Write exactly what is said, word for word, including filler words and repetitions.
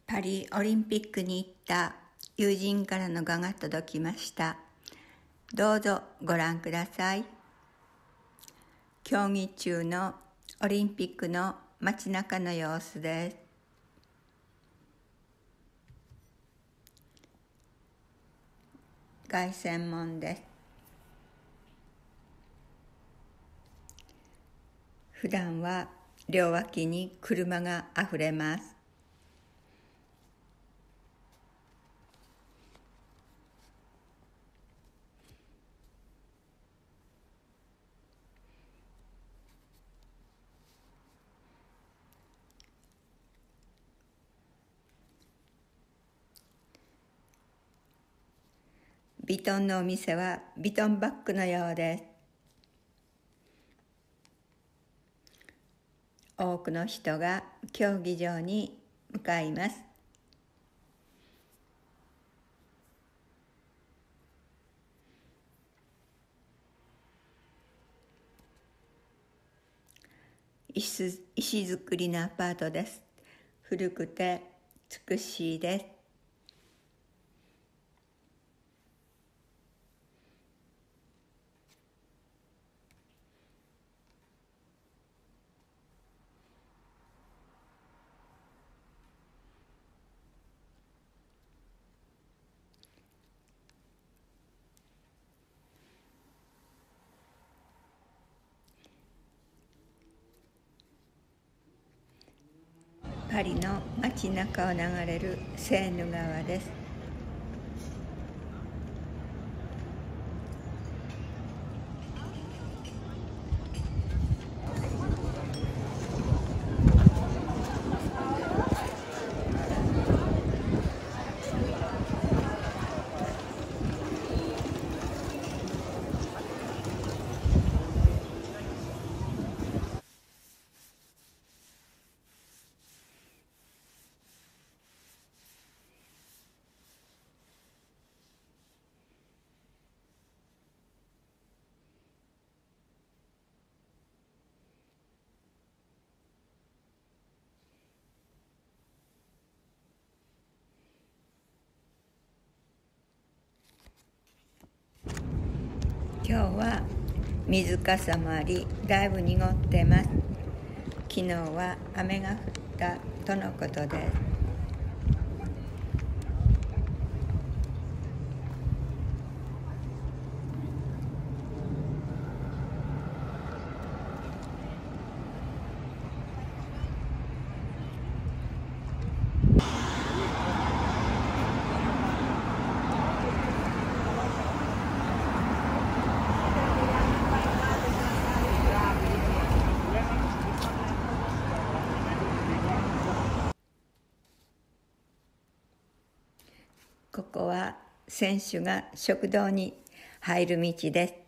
パリオリンピックに行った友人からの画が届きました。どうぞご覧ください。競技中のオリンピックの街中の様子です。凱旋門です。普段は両脇に車があふれます。ヴィトンのお店はヴィトンバッグのようです。多くの人が競技場に向かいます。石石造りのアパートです。古くて美しいです。パリの街中を流れるセーヌ川です。今日は水かさもあり、だいぶ濁ってます。昨日は雨が降ったとのことです。ここは選手が食堂に入る道です。